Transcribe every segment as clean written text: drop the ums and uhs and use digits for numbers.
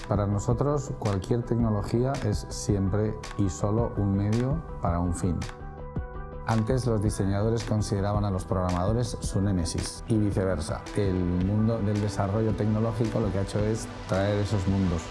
Para nosotros, cualquier tecnología es siempre y solo un medio para un fin. Antes los diseñadores consideraban a los programadores su némesis y viceversa. El mundo del desarrollo tecnológico lo que ha hecho es traer esos mundos.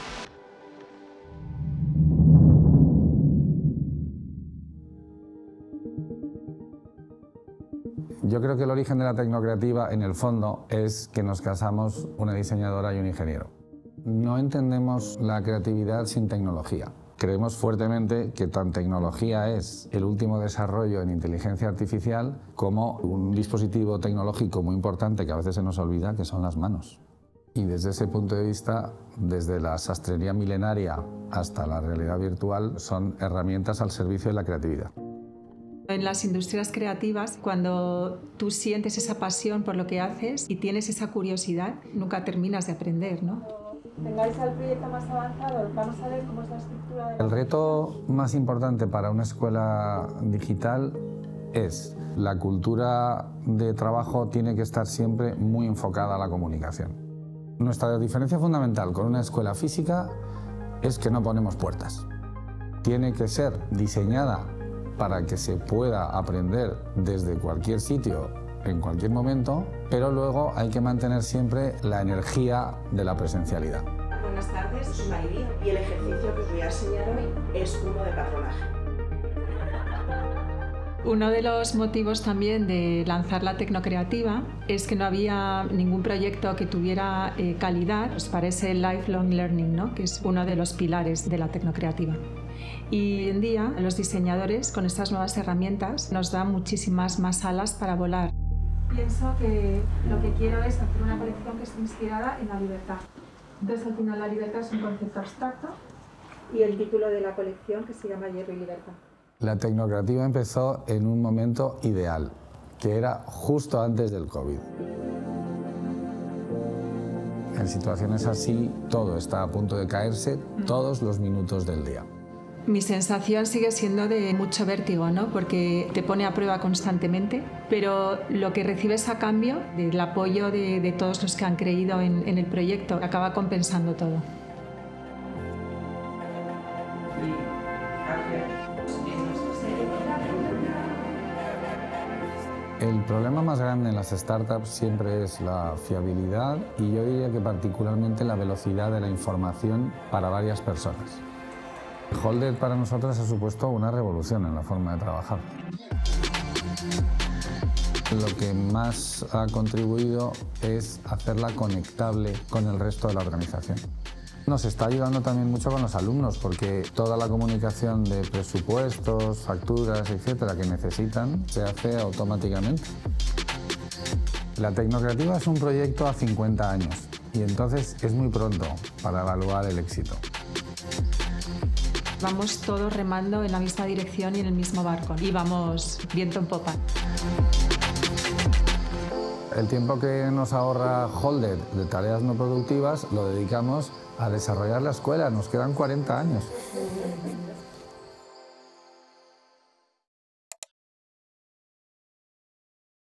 Yo creo que el origen de la tecnocreativa, en el fondo, es que nos casamos una diseñadora y un ingeniero. No entendemos la creatividad sin tecnología. Creemos fuertemente que tan tecnología es el último desarrollo en inteligencia artificial como un dispositivo tecnológico muy importante que a veces se nos olvida, que son las manos. Y desde ese punto de vista, desde la sastrería milenaria hasta la realidad virtual, son herramientas al servicio de la creatividad. En las industrias creativas, cuando tú sientes esa pasión por lo que haces y tienes esa curiosidad, nunca terminas de aprender, ¿no? Tengáis el proyecto más avanzado, vamos a ver cómo es la estructura de... El reto más importante para una escuela digital es la cultura de trabajo tiene que estar siempre muy enfocada a la comunicación. Nuestra diferencia fundamental con una escuela física es que no ponemos puertas. Tiene que ser diseñada para que se pueda aprender desde cualquier sitio, en cualquier momento, pero luego hay que mantener siempre la energía de la presencialidad. Buenas tardes, soy Mayri y el ejercicio que os voy a enseñar hoy es uno de patronaje. Uno de los motivos también de lanzar la Tecnocreativa es que no había ningún proyecto que tuviera calidad para ese lifelong learning, ¿no? Que es uno de los pilares de la Tecnocreativa. Y hoy en día los diseñadores con estas nuevas herramientas nos dan muchísimas más alas para volar. Pienso que lo que quiero es hacer una colección que esté inspirada en la libertad. Entonces al final la libertad es un concepto abstracto y el título de la colección que se llama Hierro y Libertad. La Tecnocreativa empezó en un momento ideal, que era justo antes del COVID. En situaciones así, todo está a punto de caerse todos los minutos del día. Mi sensación sigue siendo de mucho vértigo, ¿no? Porque te pone a prueba constantemente, pero lo que recibes a cambio del apoyo de todos los que han creído en el proyecto acaba compensando todo. El problema más grande en las startups siempre es la fiabilidad y yo diría que particularmente la velocidad de la información para varias personas. Holded para nosotros ha supuesto una revolución en la forma de trabajar. Lo que más ha contribuido es hacerla conectable con el resto de la organización. Nos está ayudando también mucho con los alumnos porque toda la comunicación de presupuestos, facturas, etcétera, que necesitan se hace automáticamente. La Tecnocreativa es un proyecto a 50 años y entonces es muy pronto para evaluar el éxito. Vamos todos remando en la misma dirección y en el mismo barco y vamos viento en popa. El tiempo que nos ahorra Holded de tareas no productivas lo dedicamos a desarrollar la escuela. Nos quedan 40 años.